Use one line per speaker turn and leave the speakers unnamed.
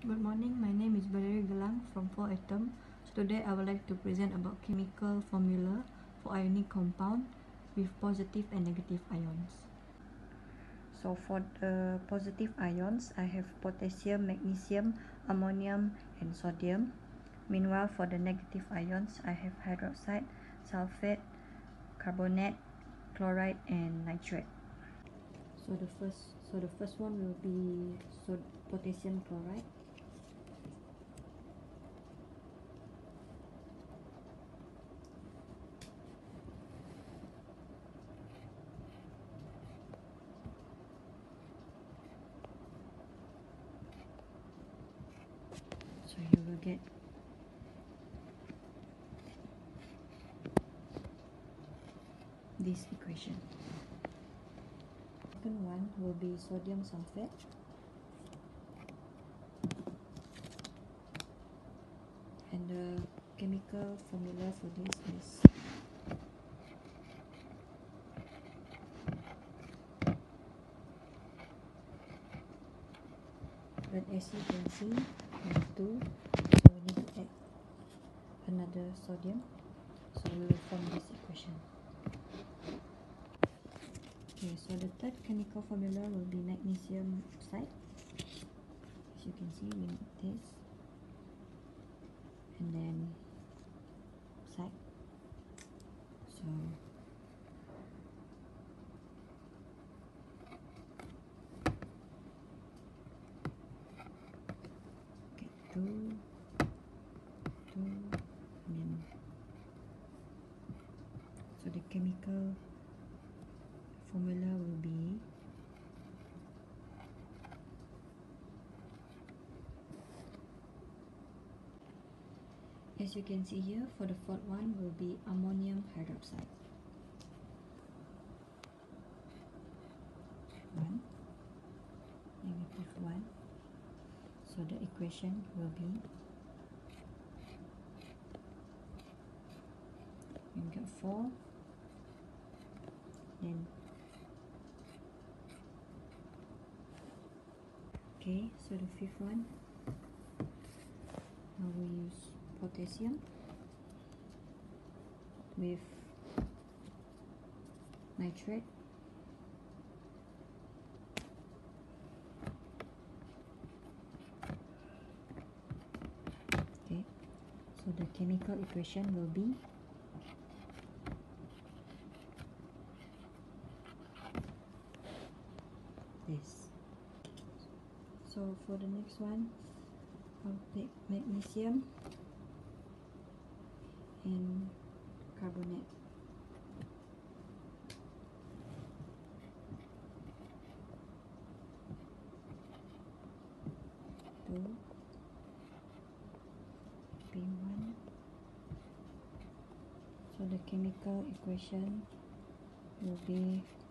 Good morning, my name is Valerie Galang from 4Atom. So today I would like to present about chemical formula for ionic compound with positive and negative ions. So for the positive ions, I have potassium, magnesium, ammonium and sodium. Meanwhile, for the negative ions, I have hydroxide, sulfate, carbonate, chloride and nitrate. So the first one will be potassium chloride. So you will get this equation. Second one will be sodium sulfate. And the chemical formula for this is but as you can see, we have two, so we need to add another sodium, so we will form this equation. Okay, so the third chemical formula will be magnesium oxide. As you can see, we need this and then oxide. So get two, and then so the chemical formula will be as you can see here. For the fourth one will be ammonium hydroxide. -1. So the equation will be, we got 4, then okay, so the fifth one, now we use potassium with nitrate. Okay, so the chemical equation will be this. So for the next one, I'll take magnesium and carbonate. Two, P1. So the chemical equation will be